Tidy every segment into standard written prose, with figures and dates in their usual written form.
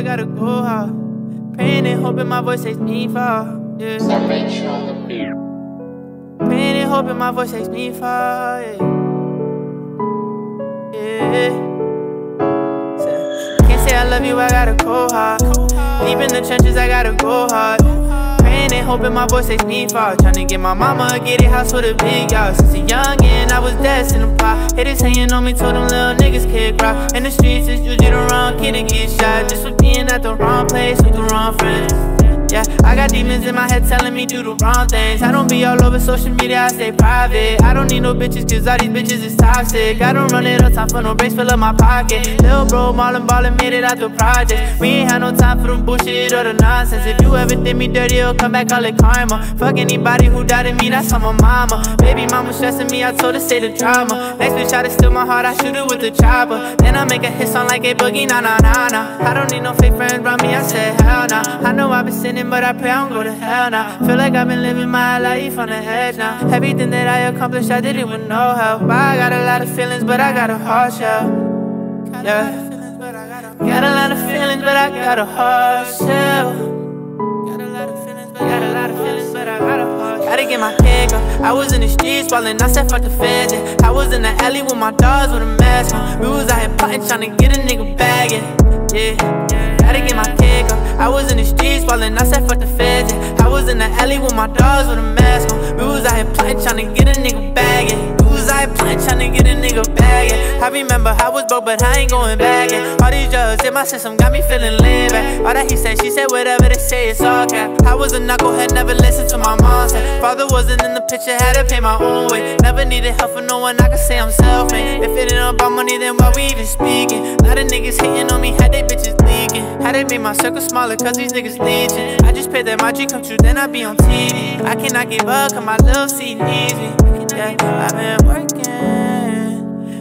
gotta go hard. Praying and hoping my voice takes me far. Yeah. Praying and hoping my voice takes me far. Yeah. Can't say I love you, I gotta go hard. Deep in the trenches, I gotta go hard. Praying and hoping my voice takes me far. Tryna get my mama a gated house with a big yard. Since a youngin', I was destined to pop. Haters hating on me, told them little niggas kick rock. In the streets, it's usually the wrong kid to get shot. Just for being at the wrong place with the wrong friends. Yeah, I got demons in my head telling me do the wrong things. I don't be all over social media, I stay private. I don't need no bitches, cause all these bitches is toxic. I don't run it up, time for no breaks, fill up my pocket. Lil' bro, Marlon Ballin' made it out the project. We ain't had no time for the bullshit or the nonsense. If you ever did me dirty, it'll come back, call it karma. Fuck anybody who doubted me, that's on my mama. Baby mama stressing me, I told her stay the drama. Next bitch try to steal my heart, I shoot her with the chopper. Then I make a hit song like a boogie, nah nah nah nah. I don't need no fake friends around me, I said hell nah. I know I've been sinning, but I pray I don't go to hell now. Feel like I've been living my life on the edge now. Everything that I accomplished, I did it with no help. I got a lot of feelings, but I got a hard shell. Yeah. Got a lot of feelings, but I got a hard shell. Got a lot of feelings, but I got a hard shell. Gotta get my head up. I was in the streets ballin', I said fuck the feds. Yeah. I was in the alley with my dogs with a mask on. We was out here plotting, tryna get a nigga bag. Yeah. Gotta get my kick up. I was in the streets ballin', I said fuck the feds. Yeah. I was in the alley with my dogs with a mask on. We was out here plotting, tryna get a nigga bag. Yeah. We was out here plotting, tryna get a nigga bag. Yeah. I remember I was broke, but I ain't going back. Yeah. All these drugs in my system got me feeling lit back. All that he said, she said, whatever they say, it's all cap. I was a knucklehead, never listened to my mom said. Father wasn't in the picture, had to pay my own way. Never needed help from no one, I could say I'm self-made. If it ain't about money, then why we even speaking? A lot of niggas hating on me, had they bitches leaking. Had they made my circle smaller, cause these niggas leeching. I just pray that my dream come true, then I be on TV. I cannot give up, cause my little seed needs me. Yeah, I've been working.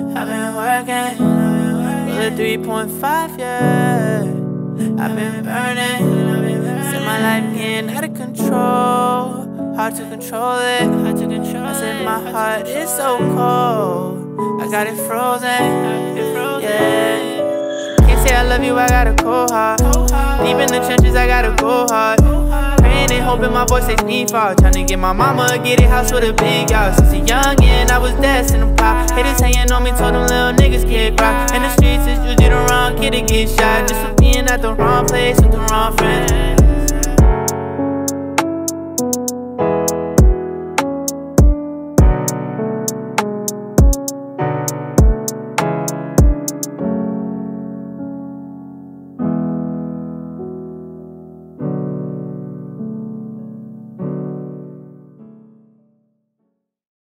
With a 3.5, yeah. I've been burning. Said my life getting out of control. Hard to control it. I said my heart is so cold. I got it frozen. Yeah. Can't say I love you, I gotta go hard. Deep in the trenches, I gotta go hard. Praying and hoping my voice takes me far. Tryna get my mama a gated house with a big yard. Since a youngin', I was destined to pop. Haters hating on me, told them little niggas kick rock. In the streets, it's usually the wrong kid to get shot. Just for being at the wrong place with the wrong friends.